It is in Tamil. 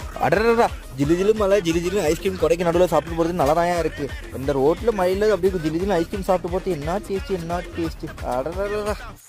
அடடா, ஜிலு ஜிலு மலை, ஜிலு ஜிலு ஐஸ்கிரீம் கொடைக்கு நடுவில் சாப்பிட்டு போகிறது நல்லா தான் இருக்குது. இந்த ரோட்டில் மழையில் அப்படியே ஜிலு ஜிலு ஐஸ்கிரீம் சாப்பிட்டு போகிறது என்ன டேஸ்ட்டு, என்ன டேஸ்ட்டு. அடடா.